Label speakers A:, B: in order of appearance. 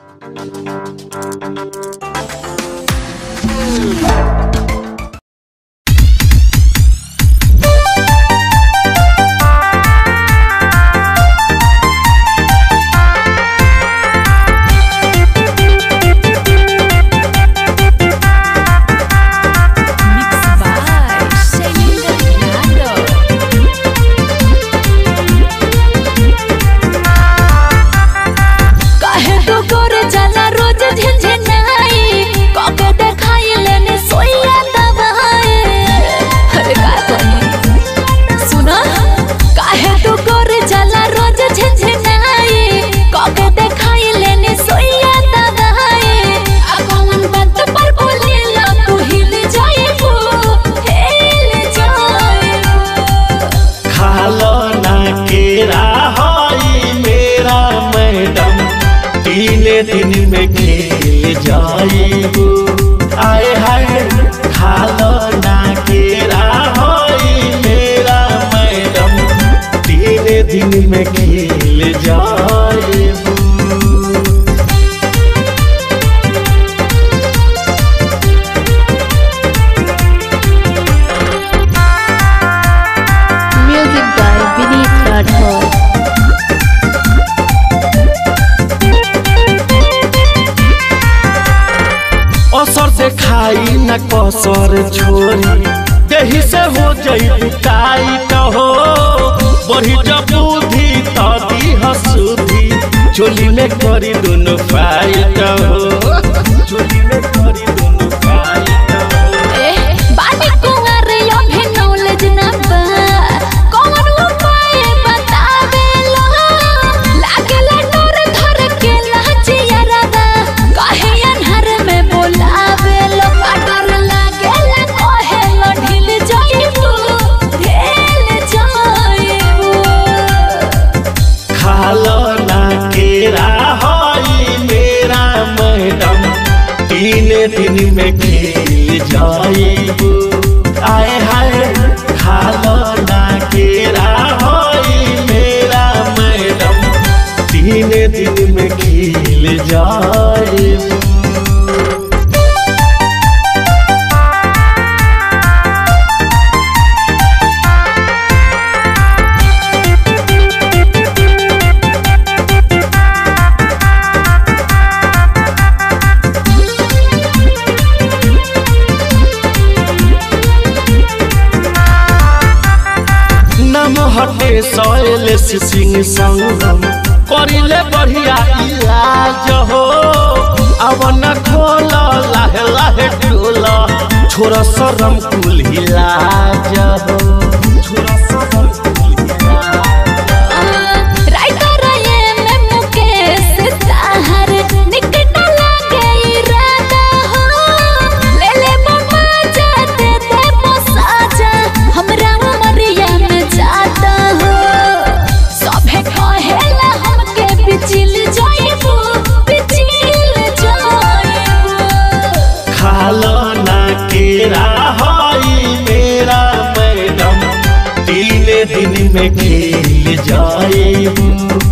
A: दिन में खेल जाएगो आए हाय खालो ना केरा होई मेरा मैडम तीन दिन में खेल जाएगो।
B: Music by Vineet Rathore.
A: असर से खाई न कसर छोरी देही से हो जाई टाइट हो बढ़ी जब बुद्धि तदी हसुधी चोली में करी दोनों फाइट हो चोली में करी दोनों फाइट हो।
B: बानी कुंवर यो भी नॉलेज ना बा कौन उपाय बतावे लो लागेला डर धर के लाजिया रादा काहे अनहर में बोलावे लो डर लागेला कहे लो ढिल जाइबू ढेल जाइबू।
A: खालो ना केरा होई मेरा मैडम तीन दिन में खेल जाइबू आए हाय खालो ना केरा होई मेरा मैडम तीन दिन में खेल जाइबू। हटे सोयल सिंह संगम करिले बढ़िया इलाज हो अब न खोल लाहे लाहे टोल छोरा शरम कुल इलाज हो छोरा शरम कुल इलाज।
B: राइटर ये में मुकेश ताहर निकट लागे इरादा हो ले ले मम्मा जाते दे मसाजा हमरा उमरिया में जाता हो सभे कहेला हमके बिचिल जाइबू बिचिल जाइबू।
A: खालो ना केरा होई मेरा मैडम तीन दिन में खेल जाइबू